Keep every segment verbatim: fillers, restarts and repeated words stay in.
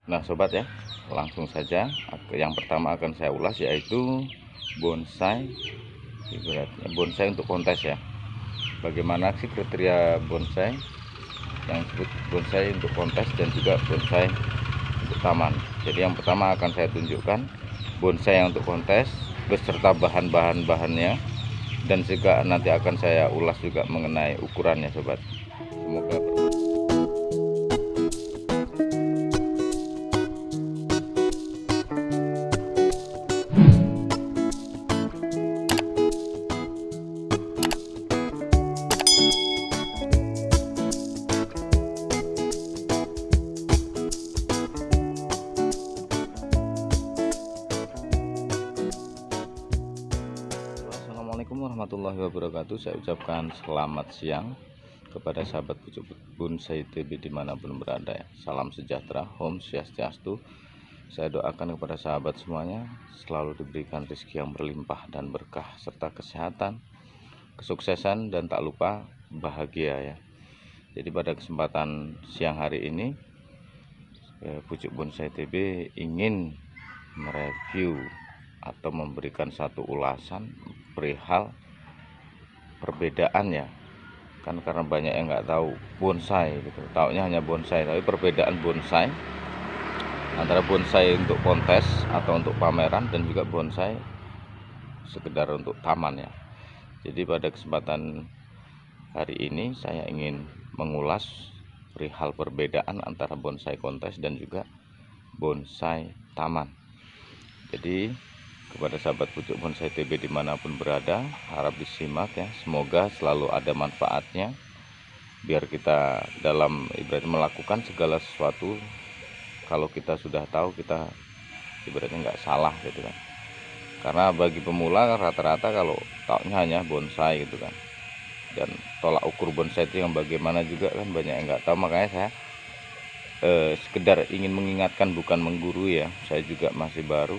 Nah sobat ya, langsung saja yang pertama akan saya ulas yaitu bonsai, ibaratnya bonsai untuk kontes ya. Bagaimana sih kriteria bonsai yang disebut bonsai untuk kontes dan juga bonsai untuk taman. Jadi yang pertama akan saya tunjukkan bonsai yang untuk kontes beserta bahan-bahan bahannya, dan juga nanti akan saya ulas juga mengenai ukurannya sobat. Semoga bermanfaat. Assalamualaikum warahmatullahi wabarakatuh. Saya ucapkan selamat siang kepada sahabat pucuk bonsai T B dimanapun berada ya. Salam sejahtera, Om Swastiastu. Saya doakan kepada sahabat semuanya selalu diberikan rezeki yang berlimpah dan berkah, serta kesehatan, kesuksesan, dan tak lupa bahagia ya. Jadi pada kesempatan siang hari ini eh, pucuk bonsai T B ingin mereview atau memberikan satu ulasan perihal perbedaan ya, kan karena banyak yang nggak tahu bonsai gitu, taunya hanya bonsai, tapi perbedaan bonsai antara bonsai untuk kontes atau untuk pameran dan juga bonsai sekedar untuk taman ya. Jadi pada kesempatan hari ini saya ingin mengulas perihal perbedaan antara bonsai kontes dan juga bonsai taman. Jadi kepada sahabat pucuk bonsai T B dimanapun berada, harap disimak ya, semoga selalu ada manfaatnya biar kita dalam ibaratnya melakukan segala sesuatu, kalau kita sudah tahu kita ibaratnya nggak salah gitu kan. Karena bagi pemula rata-rata kalau taunya hanya bonsai gitu kan, dan tolak ukur bonsai itu yang bagaimana juga kan banyak yang nggak tahu. Makanya saya eh, sekedar ingin mengingatkan, bukan menggurui ya, saya juga masih baru.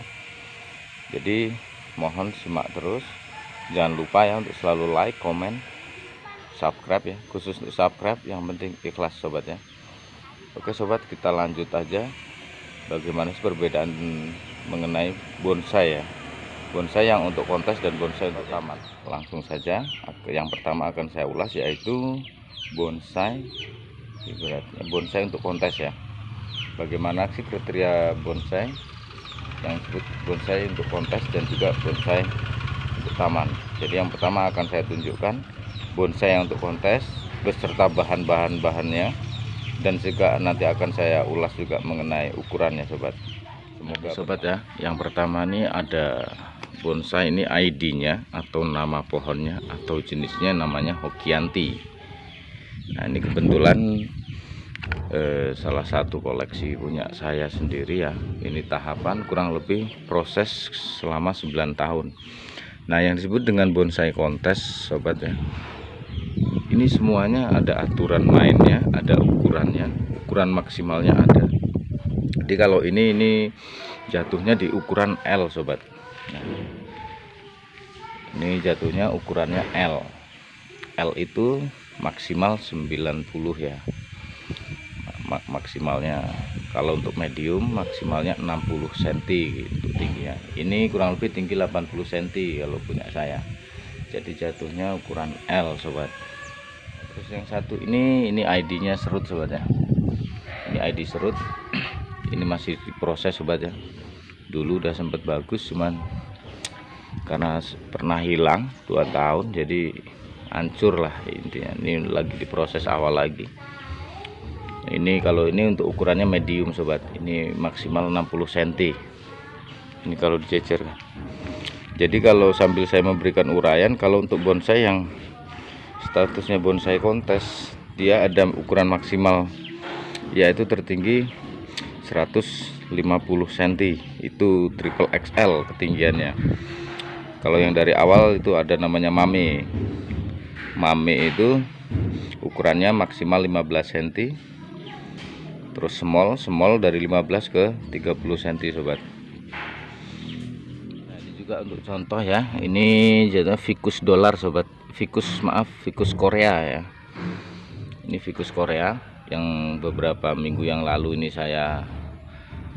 Jadi mohon simak terus, jangan lupa ya untuk selalu like, komen, subscribe ya, khusus untuk subscribe yang penting ikhlas sobat ya. Oke sobat, kita lanjut aja bagaimana sih perbedaan mengenai bonsai ya, bonsai yang untuk kontes dan bonsai untuk taman. Langsung saja yang pertama akan saya ulas yaitu bonsai, ibaratnya bonsai untuk kontes ya. Bagaimana sih kriteria bonsai yang disebut bonsai untuk kontes dan juga bonsai untuk taman. Jadi yang pertama akan saya tunjukkan bonsai yang untuk kontes beserta bahan-bahan bahannya, dan juga nanti akan saya ulas juga mengenai ukurannya sobat. Semoga sobat ya, yang pertama ini ada bonsai, ini I D-nya atau nama pohonnya atau jenisnya namanya Hokianti. Nah ini kebetulan Eh, salah satu koleksi punya saya sendiri ya. Ini tahapan kurang lebih proses selama sembilan tahun. Nah yang disebut dengan bonsai kontes sobat ya, ini semuanya ada aturan mainnya, ada ukurannya, ukuran maksimalnya ada. Jadi kalau ini ini jatuhnya di ukuran L sobat. Nah, ini jatuhnya ukurannya L. L itu maksimal sembilan puluh ya, maksimalnya. Kalau untuk medium maksimalnya enam puluh sentimeter untuk tingginya. Ini kurang lebih tinggi delapan puluh sentimeter kalau punya saya. Jadi jatuhnya ukuran L sobat. Terus yang satu ini ini I D-nya serut sobat ya. Ini I D serut. Ini masih diproses sobat ya. Dulu udah sempet bagus, cuman karena pernah hilang dua tahun jadi hancur lah intinya. Ini lagi diproses awal lagi. Ini kalau ini untuk ukurannya medium sobat, ini maksimal enam puluh sentimeter. Ini kalau dicecer. Jadi kalau sambil saya memberikan uraian, kalau untuk bonsai yang statusnya bonsai kontes, dia ada ukuran maksimal yaitu tertinggi seratus lima puluh sentimeter, itu triple X L ketinggiannya. Kalau yang dari awal itu ada namanya mame. Mame itu ukurannya maksimal lima belas sentimeter. Terus small, small dari lima belas ke tiga puluh sentimeter sobat. Nah, ini juga untuk contoh ya. Ini jadinya ficus dolar sobat. Ficus maaf, ficus Korea ya. Ini ficus Korea yang beberapa minggu yang lalu ini saya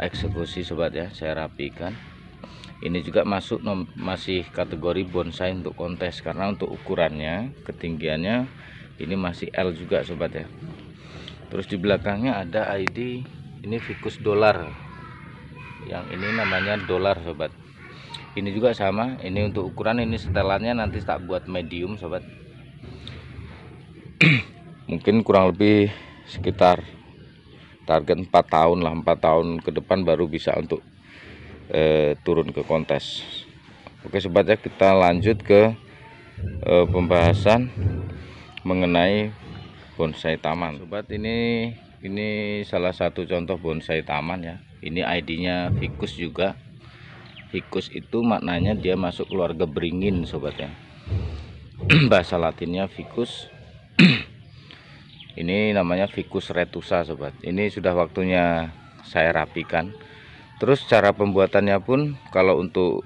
eksekusi sobat ya, saya rapikan. Ini juga masuk nom masih kategori bonsai untuk kontes, karena untuk ukurannya, ketinggiannya ini masih L juga sobat ya. Terus di belakangnya ada I D, ini Ficus dolar, yang ini namanya dolar sobat. Ini juga sama, ini untuk ukuran, ini setelannya nanti tak buat medium sobat. Mungkin kurang lebih sekitar target empat tahun lah, empat tahun ke depan baru bisa untuk eh, turun ke kontes. Oke sobat ya, kita lanjut ke eh, pembahasan mengenai bonsai taman. Sobat, ini ini salah satu contoh bonsai taman ya. Ini I D-nya Ficus juga. Ficus itu maknanya dia masuk keluarga beringin sobat ya. Bahasa latinnya Ficus. Ini namanya Ficus retusa sobat. Ini sudah waktunya saya rapikan. Terus cara pembuatannya pun kalau untuk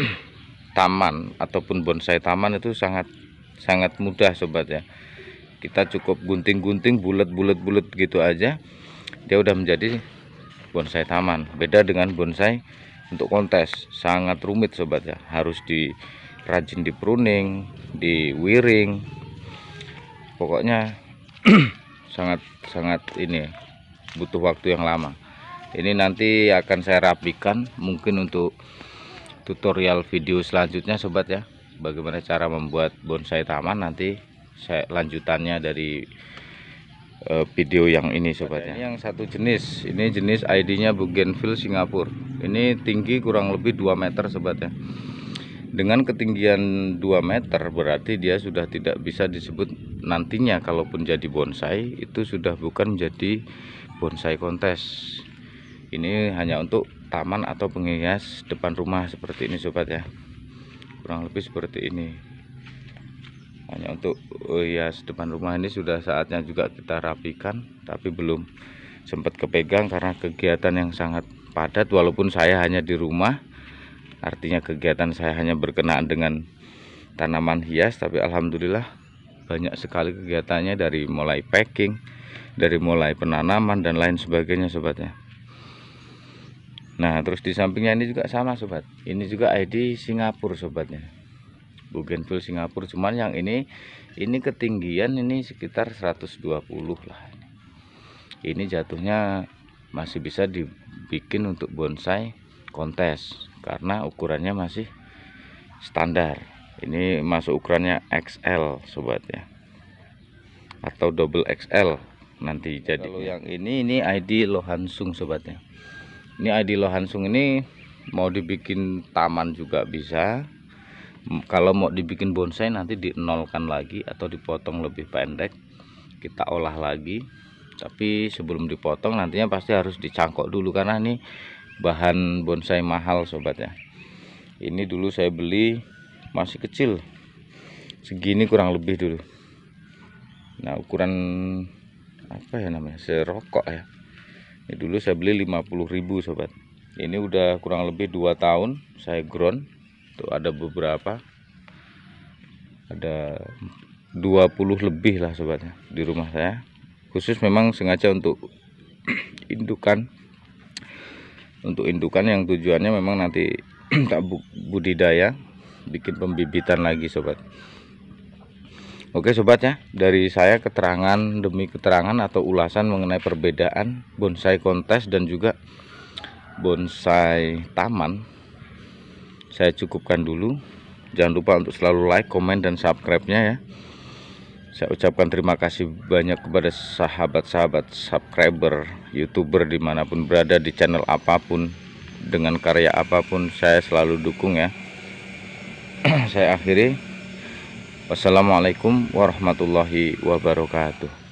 taman ataupun bonsai taman itu sangat sangat mudah sobat ya. Kita cukup gunting-gunting bulat-bulat-bulat gitu aja, dia udah menjadi bonsai taman. Beda dengan bonsai untuk kontes, sangat rumit sobat ya. Harus di rajin di pruning, di wiring. Pokoknya sangat sangat ini butuh waktu yang lama. Ini nanti akan saya rapikan mungkin untuk tutorial video selanjutnya sobat ya, bagaimana cara membuat bonsai taman. Nanti saya lanjutannya dari uh, video yang ini sobat ya. Ini yang satu jenis, ini jenis I D-nya Bougainville Singapura. Ini tinggi kurang lebih dua meter sobat ya. Dengan ketinggian dua meter berarti dia sudah tidak bisa disebut nantinya, kalaupun jadi bonsai itu sudah bukan menjadi bonsai kontes. Ini hanya untuk taman atau penghias depan rumah seperti ini sobat ya. Kurang lebih seperti ini. Hanya untuk hias depan rumah. Ini sudah saatnya juga kita rapikan, tapi belum sempat kepegang karena kegiatan yang sangat padat. Walaupun saya hanya di rumah, artinya kegiatan saya hanya berkenaan dengan tanaman hias, tapi alhamdulillah banyak sekali kegiatannya, dari mulai packing, dari mulai penanaman dan lain sebagainya sobat ya. Nah, terus di sampingnya ini juga sama sobat. Ini juga I D Singapura sobatnya. Bougainville Singapura, cuman yang ini ini ketinggian ini sekitar seratus dua puluh lah. Ini jatuhnya masih bisa dibikin untuk bonsai kontes karena ukurannya masih standar. Ini masuk ukurannya X L sobat ya, atau double X L nanti jadi. Kalau yang ini ini I D Lohansung sobatnya. Ini I D Lohansung ini mau dibikin taman juga bisa. Kalau mau dibikin bonsai nanti dinolkan lagi atau dipotong lebih pendek, kita olah lagi. Tapi sebelum dipotong nantinya pasti harus dicangkok dulu, karena ini bahan bonsai mahal sobat ya. Ini dulu saya beli masih kecil, segini kurang lebih dulu. Nah, ukuran apa ya namanya, serokok ya. Ini dulu saya beli lima puluh ribu sobat. Ini udah kurang lebih dua tahun saya ground. Tuh ada beberapa, ada dua puluh lebih lah sobatnya di rumah saya. Khusus memang sengaja untuk indukan, untuk indukan yang tujuannya memang nanti tak budidaya, bikin pembibitan lagi sobat. Oke sobat ya, dari saya keterangan demi keterangan atau ulasan mengenai perbedaan bonsai kontes dan juga bonsai taman, saya cukupkan dulu. Jangan lupa untuk selalu like, komen, dan subscribe-nya ya. Saya ucapkan terima kasih banyak kepada sahabat-sahabat subscriber, youtuber dimanapun berada, di channel apapun, dengan karya apapun, saya selalu dukung ya. Saya akhiri. Wassalamualaikum warahmatullahi wabarakatuh.